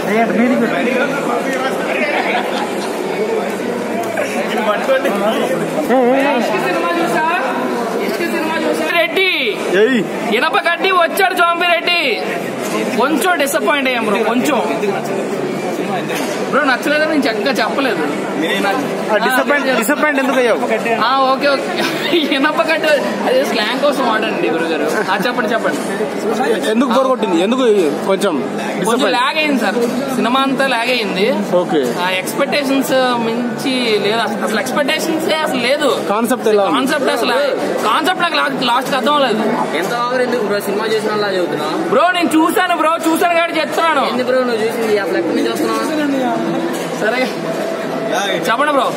రెడ్డి ఇనప కట్టి వచ్చాడు జోంబిరెడ్డి. కొంచెం డిసప్పాయింట్ అయ్యాం బ్రో, కొంచెం బ్రో నచ్చలేదని నేను చక్కగా చెప్పలేదు. డిసప్పాయింట్ ఎందుకు అయ్యావు? ఓకే ఓకే, ఇనప కట్టి అదే స్లాంగ్ కోసం వాడండి గురుగారు. చెప్పండి చెప్పండి, ఎందుకు బోర్ కొట్టింది? ఎందుకు కొంచెం లాగ్ అయింది సార్, సినిమా అంతా లాగ్ అయింది. ఓకే, ఎక్స్పెక్టేషన్స్ మించి లేదు అసలు, ఎక్స్పెక్టేషన్స్ అసలు లేదు. కాన్సెప్ట్ అసలు కాన్సెప్ట్ నాకు లాస్ట్ అర్థం అవ్వలేదు. ఎంత ఎందుకు బ్రో సినిమా చేసిన వాళ్ళ చెబుతున్నా బ్రో? నేను చూసాను బ్రో, చూసాను కాబట్టి చెప్తున్నాను. ఎందుకు బ్రో నువ్వు చూసింది అసలు ఎక్కడి నుంచి వస్తున్నావు? సరే చెప్పండి బ్రో.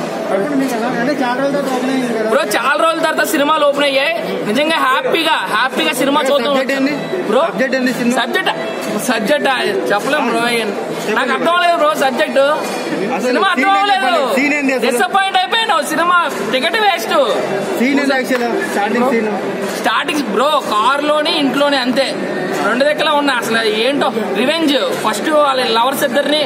బ్రో చాలా రోజుల తర్వాత సినిమాలు ఓపెన్ అయ్యాయి, నిజంగా హ్యాపీగా సినిమా చూద్దాం బ్రో. సబ్జెక్ట్ చెప్పలేం బ్రో, నాకు అర్థం అవ్వలేదు బ్రో సబ్జెక్టు. సినిమా అర్థం అవ్వలేదు, డిసప్పాయింట్ అయిపోయాను. Cinema ticket waste. Starting bro కారులోని ఇంట్లోనే అంతే, రెండు దగ్గర ఉన్నా. అసలు ఏంటో రివెంజ్, ఫస్ట్ వాళ్ళ లవర్స్ ఇద్దరిని.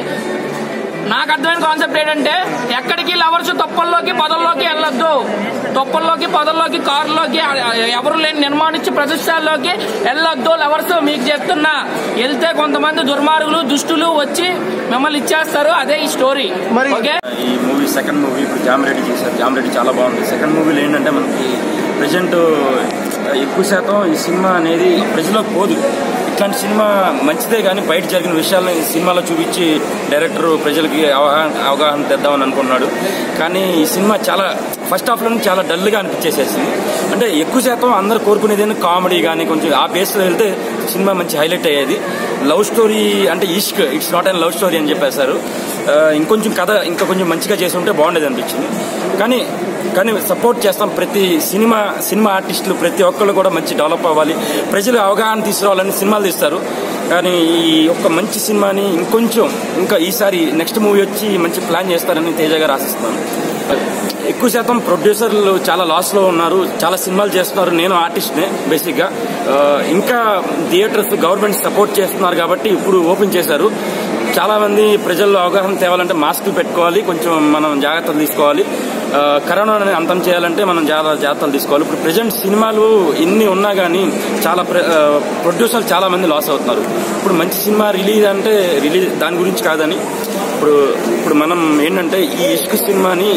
నాకు అర్థమైన కాన్సెప్ట్ ఏంటంటే, ఎక్కడికి లవర్స్ తొప్పల్లోకి పొదల్లోకి వెళ్ళొద్దు, తొప్పల్లోకి పొదల్లోకి కారులోకి ఎవరు లేని నిర్మాణించి ప్రదేశాల్లోకి వెళ్ళొద్దు లవర్స్. మీకు చెప్తున్నా, వెళ్తే కొంతమంది దుర్మార్గులు దుష్టులు వచ్చి మిమ్మల్ని ఇచ్చేస్తారు. అదే ఈ స్టోరీ. ఓకే, ఈ మూవీ సెకండ్ మూవీ ఇప్పుడు జామిరెడ్డి చేశారు. జామిరెడ్డి చాలా బాగుంది. సెకండ్ మూవీలో ఏంటంటే మనకి ప్రజెంట్ ఎక్కువ శాతం ఈ సినిమా అనేది ప్రజలకు పోదు. ఇట్లాంటి సినిమా మంచిదే కానీ బయట జరిగిన విషయాలను ఈ సినిమాలో చూపించి డైరెక్టర్ ప్రజలకి అవగాహన తెద్దామని అనుకున్నాడు. కానీ ఈ సినిమా చాలా ఫస్ట్ హాఫ్లో చాలా డల్గా అనిపించేసేసింది. అంటే ఎక్కువ శాతం అందరు కోరుకునేది కామెడీ కానీ కొంచెం ఆ బేస్లో వెళ్తే సినిమా మంచి హైలైట్ అయ్యేది. లవ్ స్టోరీ అంటే Ishq, it's not and love story అని చెప్పేశారు. ఇంకొంచెం కథ ఇంకా కొంచెం మంచిగా చేసి ఉంటే బాగుండేది అనిపించింది. కానీ సపోర్ట్ చేస్తాం. ప్రతి సినిమా ఆర్టిస్టులు ప్రతి ఒక్కళ్ళు కూడా మంచి డెవలప్ అవ్వాలి, ప్రజలు అవగాహన తీసుకురావాలని సినిమాలు తీస్తారు. కానీ ఈ ఒక్క మంచి సినిమాని ఇంకా ఈసారి నెక్స్ట్ మూవీ వచ్చి మంచి ప్లాన్ చేస్తారని తేజ గారు ఆశిస్తున్నాను. ఎక్కువ శాతం ప్రొడ్యూసర్లు చాలా లాస్లో ఉన్నారు, చాలా సినిమాలు చేస్తున్నారు. నేను ఆర్టిస్ట్నే బేసిక్గా. ఇంకా థియేటర్స్ గవర్నమెంట్ సపోర్ట్ చేస్తున్నారు కాబట్టి ఇప్పుడు ఓపెన్ చేశారు. చాలా మంది ప్రజల్లో అవగాహన తేవాలంటే మాస్కులు పెట్టుకోవాలి, కొంచెం మనం జాగ్రత్తలు తీసుకోవాలి. కరోనాని అంతం చేయాలంటే మనం చాలా జాగ్రత్తలు తీసుకోవాలి. ఇప్పుడు ప్రజెంట్ సినిమాలు ఇన్ని ఉన్నా కానీ చాలా ప్రొడ్యూసర్లు చాలా మంది లాస్ అవుతున్నారు. ఇప్పుడు మంచి సినిమా రిలీజ్ అంటే దాని గురించి కాదని ఇప్పుడు మనం ఏంటంటే ఈ ఇష్క్ సినిమాని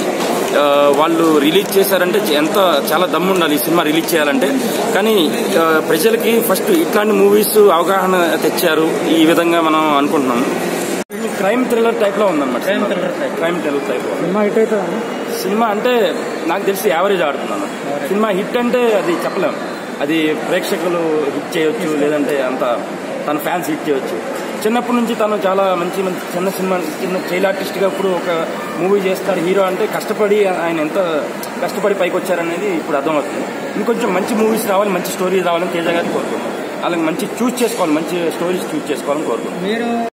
వాళ్ళు రిలీజ్ చేశారంటే చాలా దమ్ము ఉండాలి ఈ సినిమా రిలీజ్ చేయాలంటే. కానీ ప్రజలకి ఫస్ట్ ఇట్లాంటి మూవీస్ అవగాహన తెచ్చారు. ఈ విధంగా మనం అనుకుంటున్నాము. క్రైమ్ థ్రిల్లర్ టైప్ లో ఉందన్నమాట. Crime thriller type cinema hit అవుతుంది. సినిమా అంటే నాకు తెలిసి యావరేజ్ ఆడుతున్నాను. సినిమా హిట్ అంటే అది చెప్పలేము. అది ప్రేక్షకులు హిట్ చేయొచ్చు, లేదంటే అంత తన ఫ్యాన్స్ హిట్ చేయొచ్చు. చిన్నప్పటి నుంచి తను చాలా మంచి చిన్న చైల్డ్ ఆర్టిస్ట్గా ఇప్పుడు ఒక మూవీ చేస్తాడు హీరో అంటే ఆయన ఎంత కష్టపడి పైకి వచ్చారనేది ఇప్పుడు అర్థమవుతుంది. ఇంకొంచెం మంచి మూవీస్ రావాలి, మంచి స్టోరీస్ రావాలని తేజ గారిని కోరుకుంటున్నాం. అలాగే మంచి స్టోరీస్ చూస్ చేసుకోవాలని కోరుకుంటున్నాం.